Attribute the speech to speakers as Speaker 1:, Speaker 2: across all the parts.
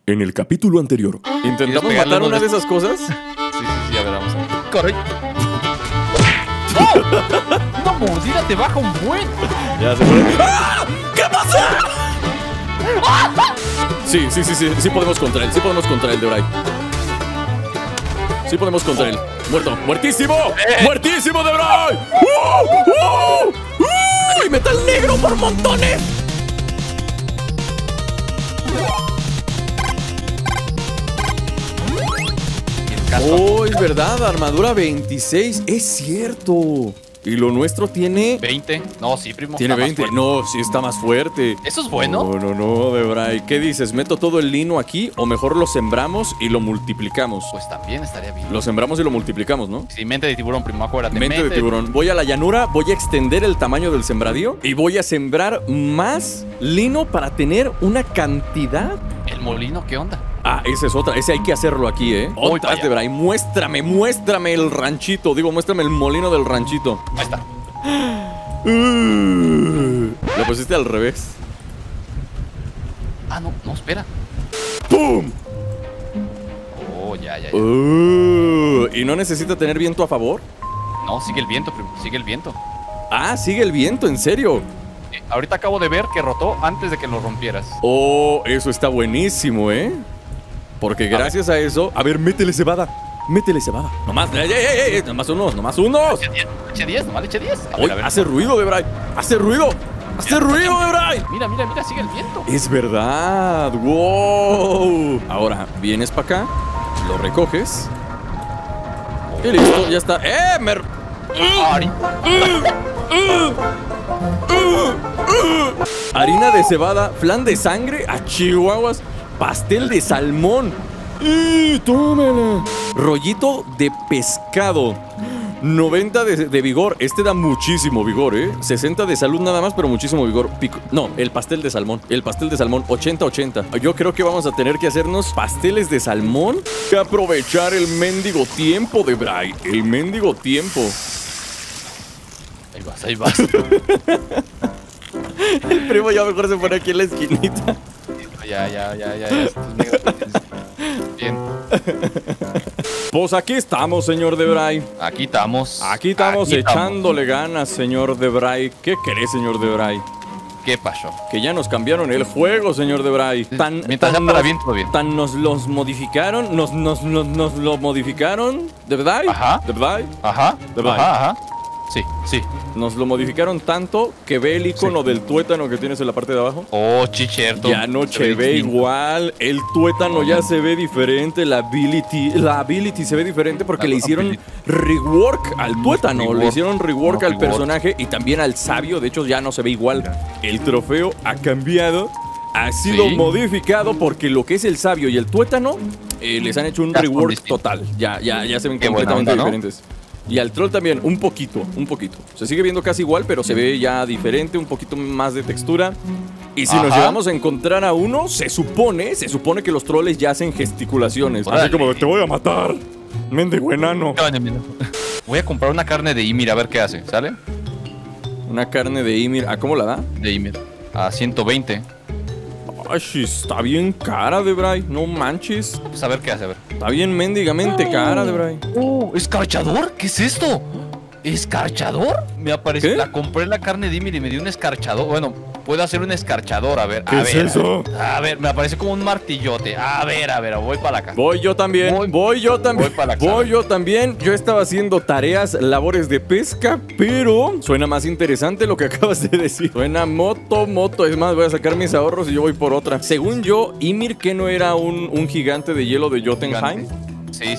Speaker 1: En el capítulo anterior, intentamos matar una de esas cosas.
Speaker 2: Sí, ya veremos. ¡Corre! ¡No! ¡Una mordida te baja un buen!
Speaker 1: Ya se fue. ¡Ah! ¿Qué pasa? Sí podemos contra él. Sí podemos contra él, Debray. Sí podemos contra él. Muerto. ¡Muertísimo! ¡Muertísimo, Debray! ¡Y metal negro por montones! Oh, es verdad, armadura 26. Es cierto. Y lo nuestro tiene
Speaker 2: 20. No, sí, primo.
Speaker 1: Tiene 20. No, sí está más fuerte.
Speaker 2: ¿Eso es bueno?
Speaker 1: No, Debray. ¿Qué dices? ¿Meto todo el lino aquí o mejor lo sembramos y lo multiplicamos?
Speaker 2: Pues también estaría bien.
Speaker 1: Lo sembramos y lo multiplicamos, ¿no?
Speaker 2: Sí, mente de tiburón, primo, acuérdate.
Speaker 1: Mente de tiburón. Voy a la llanura, voy a extender el tamaño del sembradío y voy a sembrar más lino para tener una cantidad.
Speaker 2: ¿El molino qué onda?
Speaker 1: Ah, esa es otra. Ese hay que hacerlo aquí, ¿eh? Otra, Debray. Muéstrame el ranchito. Digo, muéstrame el molino del ranchito.
Speaker 2: Ahí está.
Speaker 1: Lo pusiste al revés.
Speaker 2: Ah, no, espera.
Speaker 1: ¡Pum!
Speaker 2: Oh, ya.
Speaker 1: ¿Y no necesita tener viento a favor?
Speaker 2: No, sigue el viento, primo. Sigue el viento.
Speaker 1: Ah, sigue el viento, ¿en serio?
Speaker 2: Ahorita acabo de ver que rotó antes de que lo rompieras.
Speaker 1: Oh, eso está buenísimo, ¿eh? Porque gracias a eso... A ver, métele cebada. Métele cebada. Nomás, nomás unos, nomás unos.
Speaker 2: Eche 10, nomás eche 10.
Speaker 1: Oye, hace ruido, Debray. Hace ruido. Hace ruido, Debray.
Speaker 2: Mira, sigue el viento.
Speaker 1: Es verdad. Wow. Ahora, vienes para acá, lo recoges. Y listo, ya está. Harina de cebada, flan de sangre, a chihuahuas, pastel de salmón. ¡Tómala! Rollito de pescado. 90 de vigor. Este da muchísimo vigor, ¿eh? 60 de salud nada más, pero muchísimo vigor. No, el pastel de salmón. El pastel de salmón, 80-80. Yo creo que vamos a tener que hacernos pasteles de salmón. Y aprovechar el mendigo tiempo, Debray. El mendigo tiempo.
Speaker 2: Ahí vas.
Speaker 1: El primo ya mejor se pone aquí en la esquinita.
Speaker 2: Ya. Bien.
Speaker 1: Pues aquí estamos, señor Debray.
Speaker 2: Aquí estamos
Speaker 1: Echándole ganas, señor Debray. ¿Qué querés, señor Debray?
Speaker 2: ¿Qué pasó?
Speaker 1: Que ya nos cambiaron el juego, señor Debray. Tan nos los modificaron. Nos lo modificaron. ¿Debray?
Speaker 2: Ajá.
Speaker 1: ¿Debray?
Speaker 2: Ajá. Sí.
Speaker 1: Nos lo modificaron tanto que ve el icono del tuétano que tienes en la parte de abajo.
Speaker 2: Oh, chicherto.
Speaker 1: Ya no se ve igual. El tuétano ya se ve diferente. La ability se ve diferente porque le hicieron rework al tuétano. Le hicieron rework al personaje y también al sabio. De hecho, ya no se ve igual. El trofeo ha cambiado. Ha sido modificado porque lo que es el sabio y el tuétano les han hecho un rework total. Ya se ven completamente diferentes. Y al troll también, un poquito. Se sigue viendo casi igual, pero se ve ya diferente, un poquito más de textura. Y si nos llegamos a encontrar a uno, se supone que los trolls ya hacen gesticulaciones. Así como de, te voy a matar, mendigo enano.
Speaker 2: Voy a comprar una carne de Ymir a ver qué hace, ¿sale?
Speaker 1: Una carne de Ymir, ¿a cómo la da?
Speaker 2: De Ymir, a 120.
Speaker 1: Ay, está bien cara, Debray, no manches.
Speaker 2: Pues a ver qué hace, a ver.
Speaker 1: Está bien mendigamente cara, Debray.
Speaker 2: ¿Escarchador? ¿Qué es esto? ¿Escarchador? Me apareció.
Speaker 1: ¿Qué?
Speaker 2: Compré la carne de Ymir y me dio un escarchador. Bueno, puedo hacer un escarchador, a ver.
Speaker 1: ¿Qué es eso?
Speaker 2: A ver, me apareció como un martillote. A ver, voy para la casa.
Speaker 1: Voy yo también. Voy yo también. Yo estaba haciendo tareas, labores de pesca, pero suena más interesante lo que acabas de decir. Suena moto. Es más, voy a sacar mis ahorros y yo voy por otra. Según yo, Ymir, ¿qué no era un gigante de hielo de Jotunheim?
Speaker 2: Sí.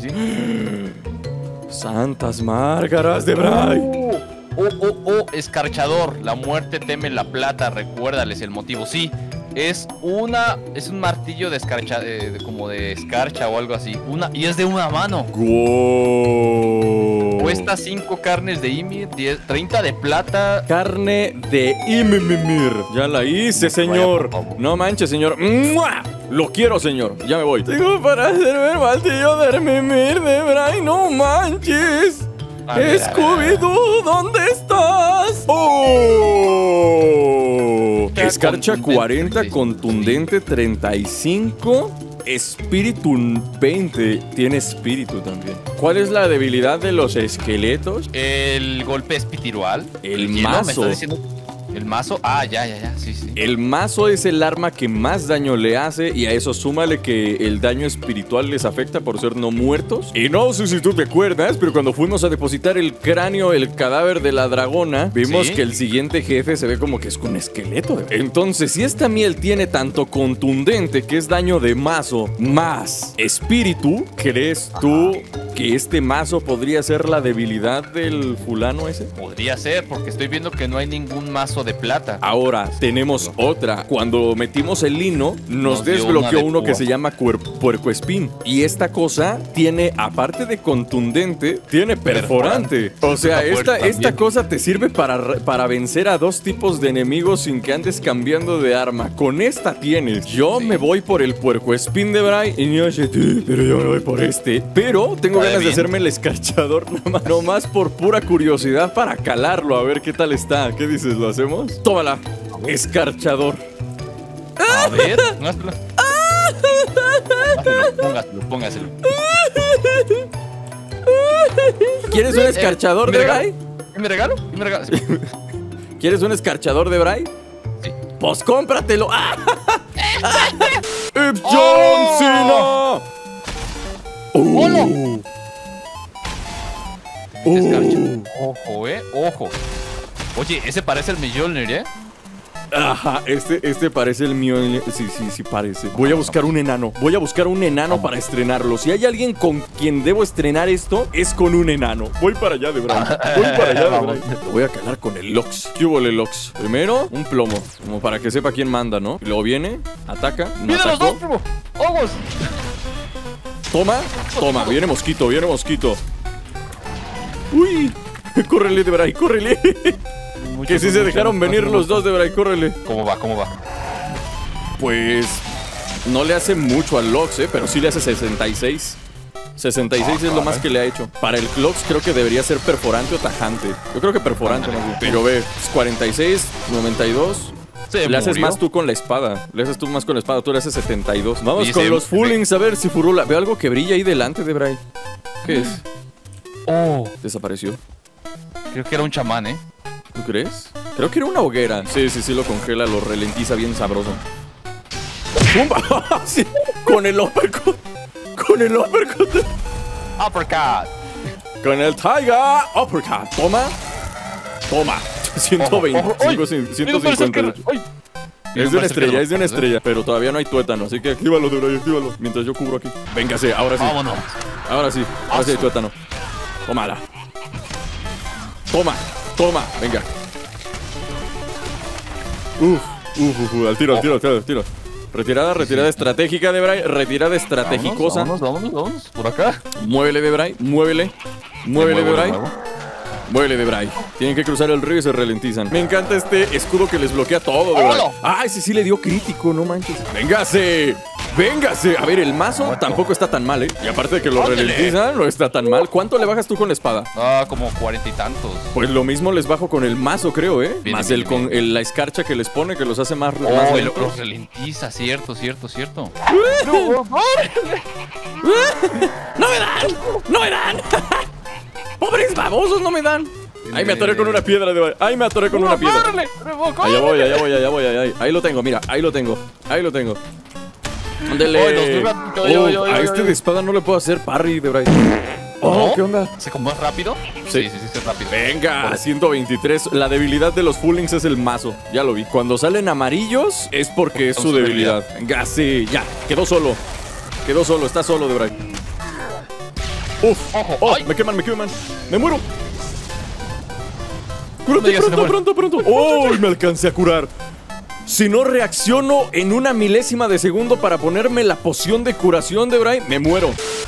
Speaker 1: Santas márgaras, Debray.
Speaker 2: Escarchador. La muerte teme la plata. Recuérdales el motivo. Sí, es un martillo de escarcha, como de escarcha o algo así. Y es de una mano.
Speaker 1: Wow.
Speaker 2: Cuesta 5 carnes de Ymir, 30 de plata.
Speaker 1: Carne de Ymir. Ya la hice, señor. No manches, señor. ¡Mua! Lo quiero, señor. Ya me voy. Tengo para hacerme el martillo de Mimir, Debray. No manches. Scooby-Doo, ¿dónde estás? ¡Oh! Escarcha 40, contundente 35, espíritu 20. Tiene espíritu también. ¿Cuál es la debilidad de los esqueletos?
Speaker 2: El golpe espiritual.
Speaker 1: El
Speaker 2: hielo, ¿me
Speaker 1: mazo.
Speaker 2: estás diciendo? El mazo. Ah, ya. Sí.
Speaker 1: El mazo es el arma que más daño le hace y a eso súmale que el daño espiritual les afecta por ser no muertos. Y no sé si tú te acuerdas, pero cuando fuimos a depositar el cráneo, el cadáver de la dragona, vimos que el siguiente jefe se ve como que es un esqueleto. Entonces, si esta miel tiene tanto contundente, que es daño de mazo, más espíritu, ¿crees tú que este mazo podría ser la debilidad del fulano ese?
Speaker 2: Podría ser, porque estoy viendo que no hay ningún mazo de plata.
Speaker 1: Ahora, tenemos otra. Cuando metimos el lino, nos desbloqueó uno que se llama puercoespín. Y esta cosa tiene, aparte de contundente, tiene perforante. O sea, esta cosa te sirve para vencer a dos tipos de enemigos sin que andes cambiando de arma. Con esta tienes. Yo me voy por el puercoespín de Bray y yo sé, pero yo me voy por este. Pero tengo ganas de hacerme el escarchador nomás por pura curiosidad para calarlo, a ver qué tal está. ¿Qué dices? ¿Lo hacemos? Tómala, escarchador.
Speaker 2: A ver, póngaselo.
Speaker 1: ¿Quieres un escarchador de Bray?
Speaker 2: ¿Me regalo? Sí.
Speaker 1: ¿Quieres un escarchador de Bray?
Speaker 2: Sí.
Speaker 1: Pues cómpratelo. ¡John Cena!
Speaker 2: Ojo, ojo. Oye, ese parece el Mjolnir,
Speaker 1: Ajá, este parece el mío. Sí parece. Voy a buscar un enano. Para estrenarlo. Si hay alguien con quien debo estrenar esto, es con un enano. Voy para allá de Bray. Lo voy a calar con el Lox. ¿Qué hubo el Lox? Primero, un plomo. Como para que sepa quién manda, ¿no? Y luego viene, ataca.
Speaker 2: ¡Mira los dos, primo! ¡Vamos!
Speaker 1: Toma. Viene mosquito. Uy. Córrele de Bray, córrele. Que si se dejaron venir los dos de Bray, córrele.
Speaker 2: ¿Cómo va?
Speaker 1: Pues no le hace mucho al Lox, pero sí le hace 66. 66 es lo más que le ha hecho. Para el Lox creo que debería ser perforante o tajante. Yo creo que perforante más bien. Pero ve, 46, 92. Le haces más tú con la espada. Tú le haces 72. Vamos con los Fullings a ver si Furula. Veo algo que brilla ahí delante de Bray. ¿Qué es?
Speaker 2: Oh,
Speaker 1: desapareció.
Speaker 2: Creo que era un chamán,
Speaker 1: ¿Tú crees? Creo que era una hoguera. Sí, lo congela, lo ralentiza bien sabroso. ¡Pumba! Sí, con el uppercut.
Speaker 2: Uppercut.
Speaker 1: Con el Tiger Uppercut. Toma. 125, 150. Es de una estrella, pero todavía no hay tuétano, así que actívalo, Bray, actívalo. Mientras yo cubro aquí. Véngase, ahora sí.
Speaker 2: Vámonos.
Speaker 1: Ahora sí hay tuétano. Tómala. Toma, venga. Al tiro. Retirada estratégica de Bray. Retirada estrategicosa.
Speaker 2: Vámonos, por acá.
Speaker 1: Muévele de Bray, muévele de Bray. Tienen que cruzar el río y se ralentizan. Me encanta este escudo que les bloquea todo de Bray. ¡Ah, ese sí le dio crítico, no manches! ¡Véngase! A ver, el mazo tampoco está tan mal, Y aparte de que lo ralentizan, no está tan mal. ¿Cuánto le bajas tú con la espada?
Speaker 2: Como 40 y tantos.
Speaker 1: Pues lo mismo les bajo con el mazo, creo, Más la escarcha que les pone, que los hace más lentos.
Speaker 2: Los ralentiza, cierto.
Speaker 1: ¡No me dan! ¡Pobres babosos, no me dan! Ahí me atoré con una piedra de Bray. Allá voy. Ahí lo tengo, mira. Ahí lo tengo. Ándale. A este de espada no le puedo hacer parry de Bray. ¿Qué onda?
Speaker 2: ¿Se como es rápido?
Speaker 1: Sí, es rápido. Venga, 123. La debilidad de los Fullings es el mazo. Ya lo vi. Cuando salen amarillos es porque es su debilidad. Venga, sí, ya. Quedó solo. Está solo de Bray. Me queman. Me muero. Cúrate pronto. Me alcancé a curar. Si no reacciono en una milésima de segundo para ponerme la poción de curación de Bray, me muero.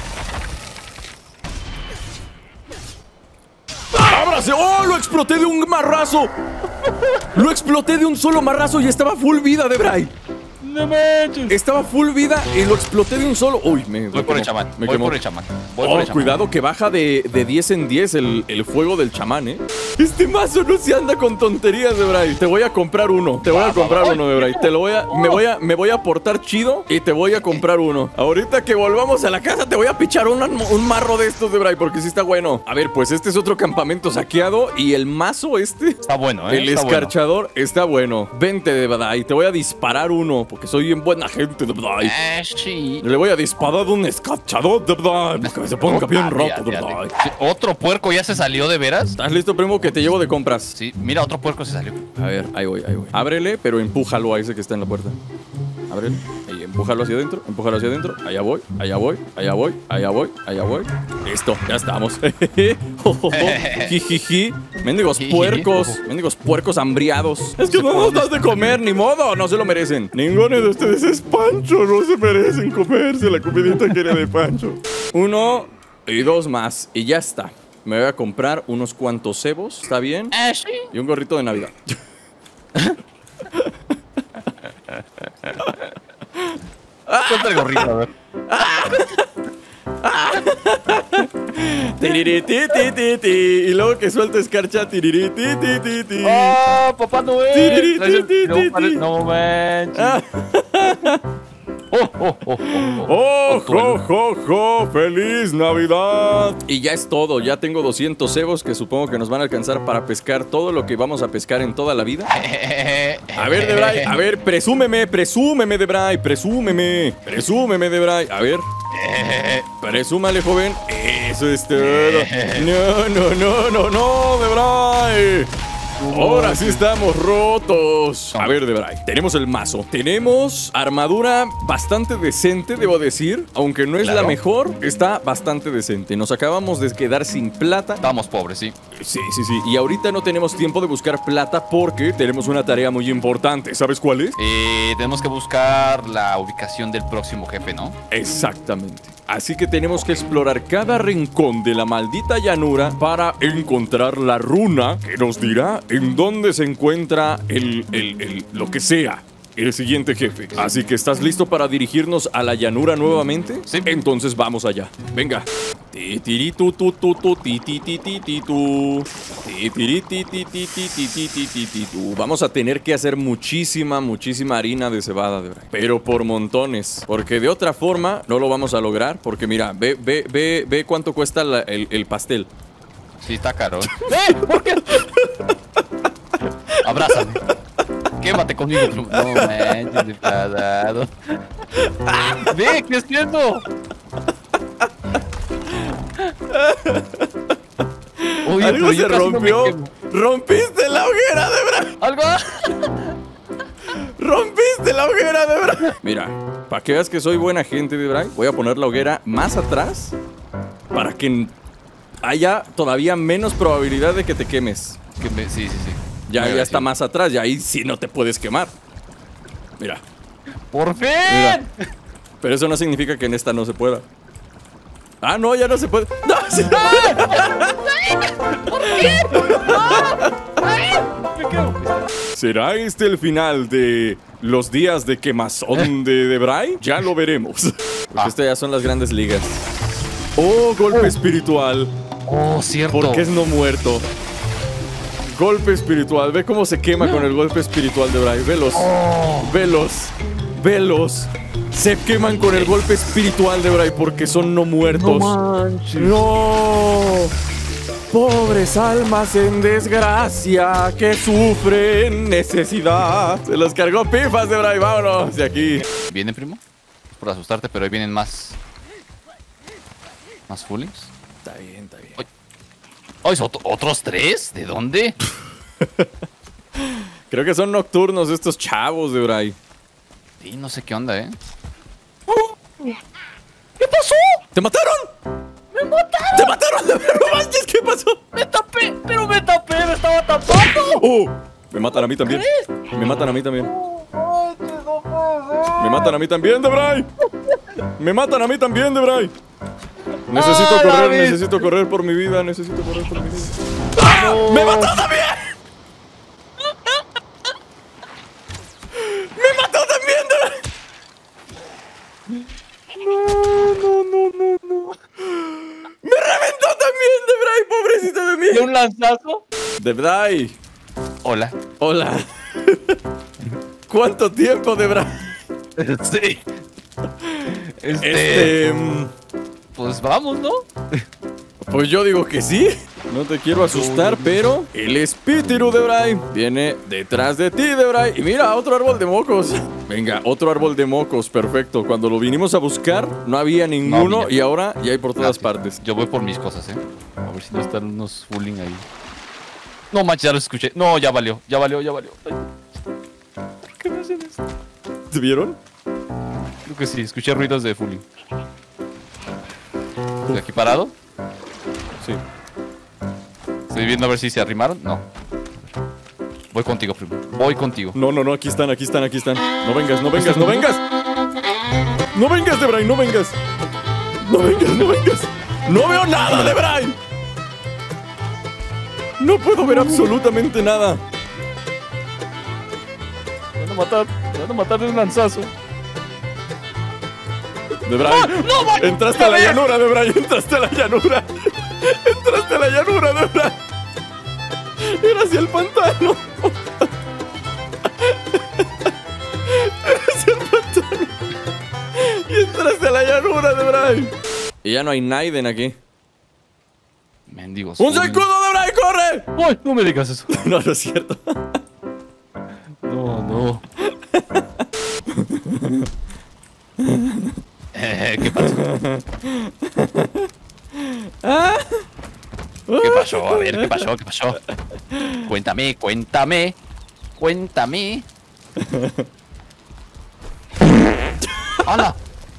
Speaker 1: ¡Ábrase! Lo exploté de un marrazo. Lo exploté de un solo marrazo y estaba full vida de Bray.
Speaker 2: No manches.
Speaker 1: Estaba full vida y lo exploté de un solo. Uy,
Speaker 2: Voy por el chamán.
Speaker 1: Me
Speaker 2: Voy
Speaker 1: quemó.
Speaker 2: por el chamán. Voy
Speaker 1: Oh,
Speaker 2: por el chamán.
Speaker 1: cuidado que baja de 10 en 10 el fuego del chamán, Este mazo no se anda con tonterías, Debray. Te voy a comprar uno. Te voy a comprar uno, Debray. Te lo voy a... Me voy a portar chido y te voy a comprar uno. Ahorita que volvamos a la casa te voy a pichar un marro de estos, Debray, porque sí está bueno. A ver, pues este es otro campamento saqueado y el mazo este...
Speaker 2: Está bueno,
Speaker 1: El
Speaker 2: está
Speaker 1: escarchador está bueno. Vente, Debray. Te voy a disparar uno porque soy bien buena gente, Debray.
Speaker 2: Sí.
Speaker 1: Le voy a disparar un escarchador, Debray, para que se ponga bien roto, Debray.
Speaker 2: Sí, ¿otro puerco ya se salió de veras?
Speaker 1: ¿Estás listo, primo? Que te llevo de compras.
Speaker 2: Sí, mira, otro puerco se salió.
Speaker 1: A ver, ahí voy, ahí voy. Ábrele, pero empújalo a ese que está en la puerta. Ábrele. Ahí, empújalo hacia adentro, empújalo hacia adentro. Allá voy, allá voy, allá voy, allá voy, allá voy. Listo, ya estamos. Jijiji. Mendigos puercos hambriados. Es que no nos das de comer, ni modo, no se lo merecen. Ninguno de ustedes es Pancho, no se merecen comerse la comidita que era de Pancho. 1 y 2 más, y ya está. Me voy a comprar unos cuantos cebos, ¿está bien?
Speaker 2: Sí.
Speaker 1: Y un gorrito de Navidad.
Speaker 2: Ponte el gorrito, a ver.
Speaker 1: Tirirititititi. Y luego que suelta escarcha. Tirirititititi.
Speaker 2: ¡Oh, Papá Noel!
Speaker 1: Tiriritititi.
Speaker 2: No manches.
Speaker 1: ¡Oh, jo, jo, jo! ¡Feliz Navidad! Y ya es todo, ya tengo 200 cebos que supongo que nos van a alcanzar para pescar todo lo que vamos a pescar en toda la vida. A ver, Debray, a ver, presúmeme, Debray, presúmeme, Debray. A ver, presúmale, joven. Eso es todo. No, Debray. Ahora sí estamos rotos. A ver, Debray, tenemos el mazo. Tenemos armadura bastante decente, debo decir. Aunque no es la mejor, está bastante decente. Nos acabamos de quedar sin plata.
Speaker 2: Estamos pobres, sí.
Speaker 1: Sí. Y ahorita no tenemos tiempo de buscar plata porque tenemos una tarea muy importante. ¿Sabes cuál es?
Speaker 2: Tenemos que buscar la ubicación del próximo jefe, ¿no?
Speaker 1: Exactamente. Así que tenemos que explorar cada rincón de la maldita llanura para encontrar la runa que nos dirá en dónde se encuentra lo que sea. El siguiente jefe. Así que ¿estás listo para dirigirnos a la llanura nuevamente?
Speaker 2: Sí.
Speaker 1: Entonces vamos allá. Venga. Vamos a tener que hacer muchísima harina de cebada, de verdad. Pero por montones. Porque de otra forma no lo vamos a lograr. Porque mira, ve cuánto cuesta el pastel.
Speaker 2: Sí, está caro. ¿Por qué? Abrázame. Quémate conmigo. No manches, enfadado. Ve, ¿qué es cierto? Oye,
Speaker 1: algo se
Speaker 2: yo casi
Speaker 1: rompió.
Speaker 2: no me quemo.
Speaker 1: Rompiste la hoguera, de verdad.
Speaker 2: ¿Algo?
Speaker 1: Rompiste la hoguera, de verdad. Mira, para que veas que soy buena gente, de verdad, voy a poner la hoguera más atrás para que haya todavía menos probabilidad de que te quemes.
Speaker 2: Sí.
Speaker 1: Ya está más atrás y ahí sí no te puedes quemar. Mira.
Speaker 2: ¡Por fin!
Speaker 1: Mira. Pero eso no significa que en esta no se pueda. Ah, no, ya no se puede. ¡No! ¡Sí!
Speaker 2: ¿Por qué? Me quedo.
Speaker 1: ¿Será este el final de los días de quemazón de Debray? Ya lo veremos. Porque estas ya son las grandes ligas. ¡Oh, golpe espiritual!
Speaker 2: Oh, cierto.
Speaker 1: Porque es no muerto. Golpe espiritual. Ve cómo se quema con el golpe espiritual de Debray. Velos. Velos. Se queman con el golpe espiritual de Debray porque son no muertos.
Speaker 2: No manches.
Speaker 1: ¡No! Pobres almas en desgracia que sufren necesidad. Se los cargó Pifas, Debray. Vámonos de aquí.
Speaker 2: ¿Viene, primo? Por asustarte, pero ahí vienen más. ¿Más fullings?
Speaker 1: Está bien.
Speaker 2: ¡Ay, otros 3! ¿De dónde?
Speaker 1: Creo que son nocturnos estos chavos, Debray.
Speaker 2: Sí, no sé qué onda, ¿eh?
Speaker 1: ¿Qué pasó? ¿Te mataron? ¡Me mataron! ¡Te mataron! ¡No manches! ¿Qué pasó?
Speaker 2: ¡Me tapé! ¡Me estaba tapando!
Speaker 1: ¡Oh! Me matan a mí también. Me matan a mí también. Me matan a mí también, Debray. Me matan a mí también, Debray. Necesito correr por mi vida. ¡Ah!
Speaker 2: No.
Speaker 1: ¡Me mató también! ¡Me mató también, Debray! No. ¡Me reventó también, Debray! ¡Pobrecito de mí!
Speaker 2: ¿De un lanzazo?
Speaker 1: Debray.
Speaker 2: Hola.
Speaker 1: Hola. ¿Cuánto tiempo, Debray?
Speaker 2: Sí. Pues vamos, ¿no?
Speaker 1: Pues yo digo que sí. No te quiero asustar, pero el espíritu de Debray viene detrás de ti, Debray. Y mira, otro árbol de mocos. Venga, otro árbol de mocos, perfecto. Cuando lo vinimos a buscar, no había ninguno.
Speaker 2: No,
Speaker 1: y ahora ya hay por todas partes.
Speaker 2: Yo voy por mis cosas, A ver si no están unos fulling ahí. No manches, ya lo escuché. No, ya valió. Ay, ¿por qué me hacen esto?
Speaker 1: ¿Te vieron?
Speaker 2: Creo que sí, escuché ruidos de fulling. ¿Estoy aquí parado?
Speaker 1: Sí.
Speaker 2: Estoy viendo a ver si se arrimaron. No. Voy contigo, primo. Voy contigo.
Speaker 1: No, aquí están. No vengas. No vengas, Debray, no vengas. No vengas. No veo nada, Debray. No puedo ver absolutamente nada.
Speaker 2: Me van a matar de un lanzazo.
Speaker 1: Debray,
Speaker 2: no,
Speaker 1: entraste a la llanura, Debray, entraste a la llanura, Debray. Era hacia el pantano. Y entraste a la llanura, Debray. Y ya no hay Naiden aquí.
Speaker 2: Mendigos.
Speaker 1: ¡Un sacudo, Debray, corre!
Speaker 2: ¡Uy! No me digas eso.
Speaker 1: No es cierto.
Speaker 2: No. ¿Qué pasó? ¿Qué pasó? A ver, ¿qué pasó? Cuéntame. ¡Hala!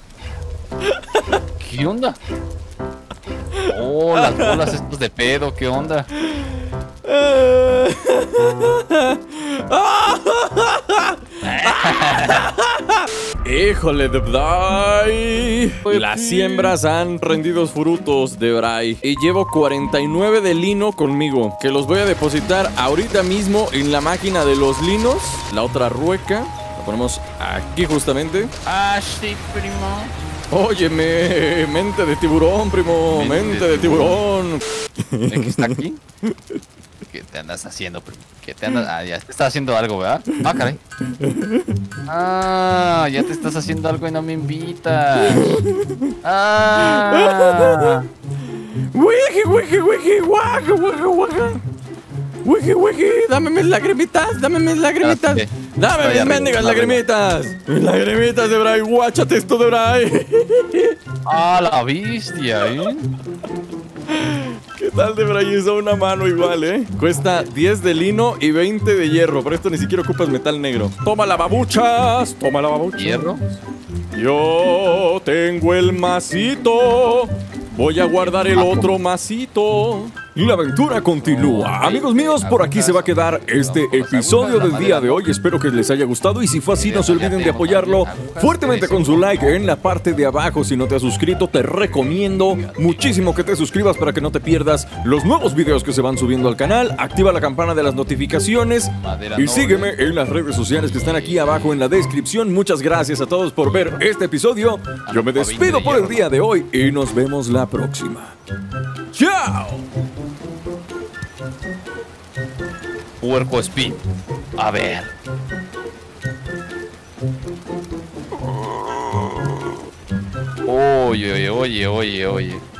Speaker 2: ¿Qué onda? Oh, las bolas estos de pedo, ¿qué onda?
Speaker 1: Híjole, Debray. Las siembras han rendido frutos, Debray. Y llevo 49 de lino conmigo, que los voy a depositar ahorita mismo en la máquina de los linos. La otra rueca la ponemos aquí justamente.
Speaker 2: Ah, sí, primo.
Speaker 1: Óyeme, mente de tiburón, primo. Mente de tiburón.
Speaker 2: ¿El que está aquí? ¿Qué te andas haciendo, primo? ¿Qué te andas...? Ah, ya te estás haciendo algo, ¿verdad? Ah, caray. Ah, ya te estás haciendo algo y no me invitas. Ah.
Speaker 1: Wiki, wiki. Dame mis lagrimitas. Dame mis mendigas lagrimitas. Mis lagrimitas, Debray. Guáchate esto, Debray.
Speaker 2: Ah, la bestia,
Speaker 1: ¿Qué tal, Debray? Es a una mano igual, Cuesta 10 de lino y 20 de hierro. Por esto ni siquiera ocupas metal negro. Toma la babuchas.
Speaker 2: ¿Hierro?
Speaker 1: Yo tengo el masito. Voy a guardar el otro masito. Y la aventura continúa. Amigos míos, por aquí se va a quedar este episodio del día de hoy. Espero que les haya gustado y si fue así, no se olviden de apoyarlo fuertemente con su like en la parte de abajo. Si no te has suscrito, te recomiendo muchísimo que te suscribas para que no te pierdas los nuevos videos que se van subiendo al canal. Activa la campana de las notificaciones y sígueme en las redes sociales que están aquí abajo en la descripción. Muchas gracias a todos por ver este episodio. Yo me despido por el día de hoy y nos vemos la próxima. ¡Chao!
Speaker 2: Puerco espín. A ver. Oye.